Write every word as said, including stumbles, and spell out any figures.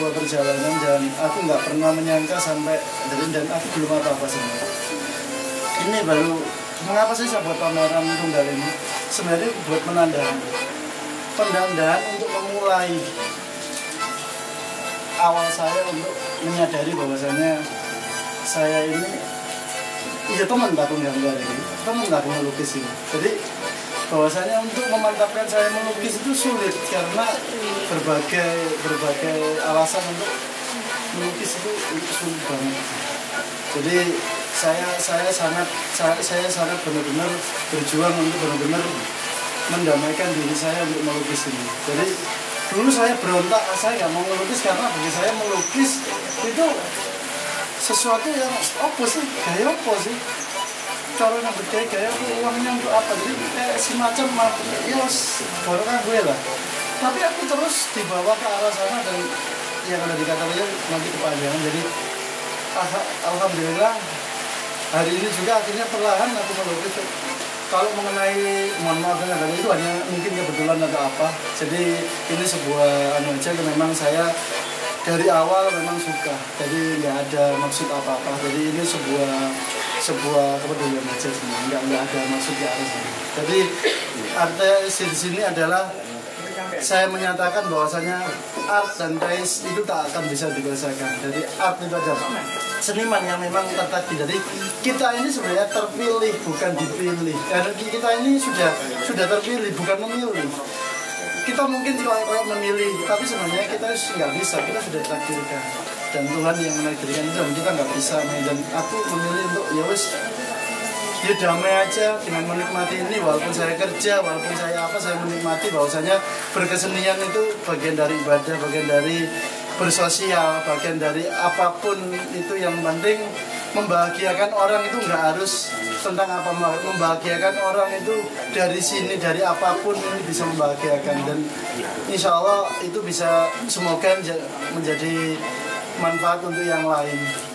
sebuah perjalanan dan aku nggak pernah menyangka sampai dari dan aku belum apa-apa sebenarnya. Ini baru mengapa sih saya buat pameran tunggal ini? Sebenarnya buat menandakan pendandahan untuk memulai awal saya untuk menyadari bahwasanya saya ini iya teman takut gambar ini, teman takut melukis ini. Jadi bahwasanya untuk memantapkan saya melukis itu sulit karena berbagai berbagai alasan untuk melukis itu, itu sulit banget. Jadi saya saya sangat saya, saya sangat benar-benar berjuang untuk benar-benar mendamaikan diri saya untuk melukis ini. Jadi dulu saya berontak, saya nggak mau melukis karena bagi saya melukis itu sesuatu yang apa sih, gaya apa sih? Kalau yang bergaya gaya uangnya untuk apa? Jadi kayak semacam ya baru kan gue lah. Tapi aku terus dibawa ke arah sana dan yang ada di kata beliau nanti kepanjangan. Jadi alhamdulillah hari ini juga akhirnya perlahan aku melukis. Kalau mengenai mohon maaf dengan itu hanya mungkin kebetulan atau apa. Jadi ini sebuah anu aja memang saya dari awal memang suka. Jadi nggak ada maksud apa-apa. Jadi ini sebuah sebuah kepedulian aja sebenarnya. Nggak nggak ada maksud ke arah sana. Jadi artinya di sini adalah saya menyatakan bahwasanya art dan taste itu tak akan bisa dibiasakan. Jadi art itu adalah seniman yang memang tertakdir. Jadi kita ini sebenarnya terpilih bukan dipilih. Karena kita ini sudah sudah terpilih bukan memilih. Kita mungkin kalau memilih, tapi sebenarnya kita nggak bisa. Kita sudah ditakdirkan dan Tuhan yang menakdirkan itu dan kita nggak bisa. Dan aku memilih untuk ya wis ya damai aja dengan menikmati ini, walaupun saya kerja, walaupun saya apa, saya menikmati bahwasanya berkesenian itu bagian dari ibadah, bagian dari bersosial, bagian dari apapun itu. Yang penting membahagiakan orang itu nggak harus tentang apa, membahagiakan orang itu dari sini, dari apapun ini bisa membahagiakan. Dan insya Allah itu bisa semoga menjadi manfaat untuk yang lain.